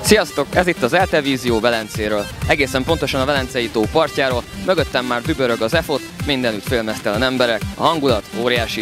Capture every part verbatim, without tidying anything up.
Sziasztok! Ez itt az Eltevízió Velencéről. Egészen pontosan a Velencei tó partjáról, mögöttem már dübörög az efot, mindenütt félmeztelen emberek, a hangulat óriási.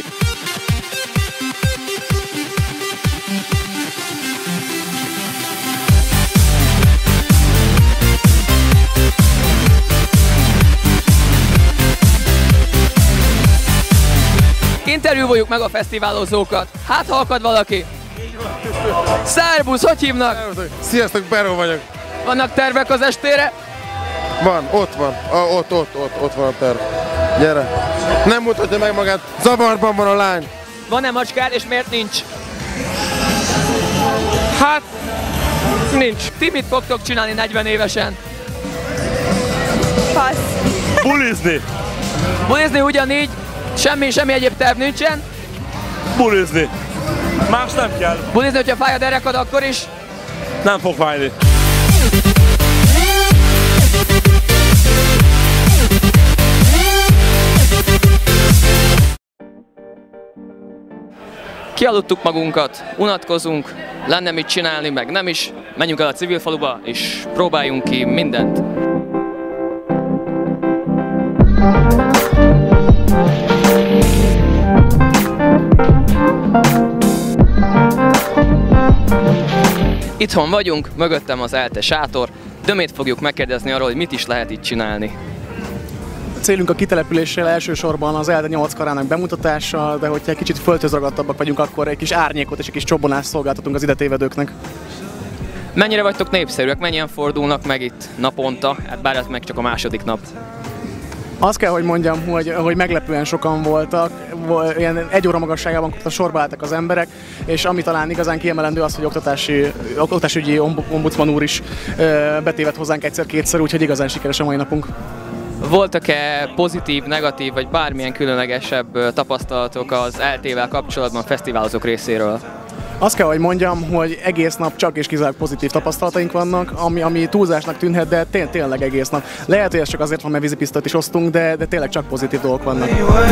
Interjúvoljuk meg a fesztiválozókat. Hát ha akad valaki? Szerbusz, hogy hívnak? Sziasztok, Beró vagyok. Vannak tervek az estére? Van, ott van. A, ott, ott, ott, ott van a terv. Gyere. Nem mutatja meg magát. Zavarban van a lány. Van-e macskád, és miért nincs? Hát, Nincs. Ti mit fogtok csinálni negyven évesen? Passz. Bulizni! Bulizni ugyanígy? Semmi, semmi egyéb terv nincsen? Bulizni! Más nem kell. Bulizni, hogyha fáj a derekad, akkor is? Nem fog fájni. Kialudtuk magunkat, unatkozunk, lenne mit csinálni, meg nem is. Menjünk el a civil faluba, és próbáljunk ki mindent. Itthon vagyunk, mögöttem az ELTE sátor. Dömét fogjuk megkérdezni arról, hogy mit is lehet itt csinálni. A célunk a kitelepüléssel elsősorban az ELTE nyolc karának bemutatása, de hogyha egy kicsit földhöz ragadtabbak vagyunk, akkor egy kis árnyékot és egy kis csobbonást szolgáltatunk az ide tévedőknek. Mennyire vagytok népszerűek, mennyien fordulnak meg itt naponta, hát bár ez meg csak a második nap. Azt kell, hogy mondjam, hogy, hogy meglepően sokan voltak, ilyen egy óra magasságában sorba álltak az emberek, és ami talán igazán kiemelendő az, hogy oktatási, oktatásügyi ombudsman úr is betévedt hozzánk egyszer-kétszer, úgyhogy igazán sikeres a mai napunk. Voltak-e pozitív, negatív vagy bármilyen különlegesebb tapasztalatok az ELTE-vel kapcsolatban fesztiválozók részéről? Azt kell, hogy mondjam, hogy egész nap csak és kizárólag pozitív tapasztalataink vannak, ami, ami túlzásnak tűnhet, de té tényleg egész nap. Lehet, hogy ez csak azért van, mert vízipisztolyt is osztunk, de, de tényleg csak pozitív dolgok vannak.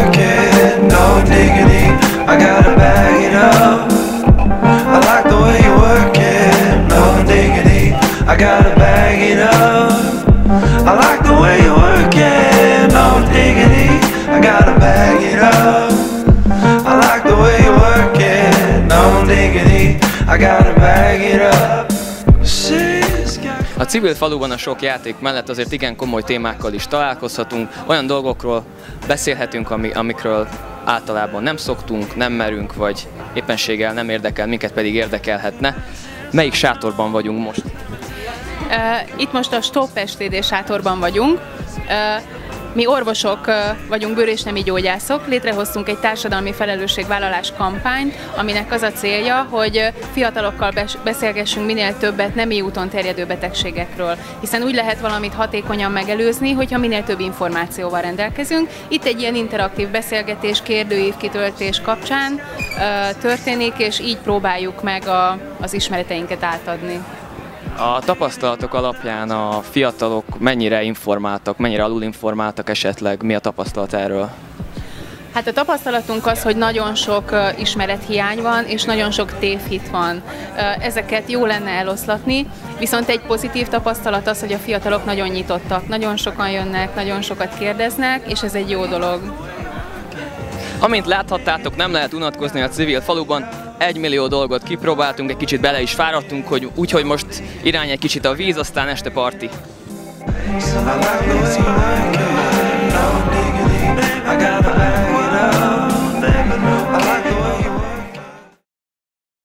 A civil faluban a sok játék mellett azért igen komoly témákkal is találkozhatunk, olyan dolgokról beszélhetünk, ami, amikről általában nem szoktunk, nem merünk, vagy éppenséggel nem érdekel, minket pedig érdekelhetne. Melyik sátorban vagyunk most? Itt most a Stop es té dé sátorban vagyunk. Mi orvosok vagyunk, bőr- és nemi gyógyászok, létrehoztunk egy társadalmi felelősségvállalás kampányt, aminek az a célja, hogy fiatalokkal beszélgessünk minél többet nemi úton terjedő betegségekről, hiszen úgy lehet valamit hatékonyan megelőzni, hogyha minél több információval rendelkezünk. Itt egy ilyen interaktív beszélgetés, kérdőív kitöltés kapcsán történik, és így próbáljuk meg a, az ismereteinket átadni. A tapasztalatok alapján a fiatalok mennyire informáltak, mennyire alulinformáltak esetleg? Mi a tapasztalat erről? Hát a tapasztalatunk az, hogy nagyon sok ismerethiány van, és nagyon sok tévhit van. Ezeket jó lenne eloszlatni, viszont egy pozitív tapasztalat az, hogy a fiatalok nagyon nyitottak, nagyon sokan jönnek, nagyon sokat kérdeznek, és ez egy jó dolog. Amint láthattátok, nem lehet unatkozni a civil faluban. Egy millió dolgot kipróbáltunk, egy kicsit bele is fáradtunk, hogy úgyhogy most irány egy kicsit a víz, aztán este parti.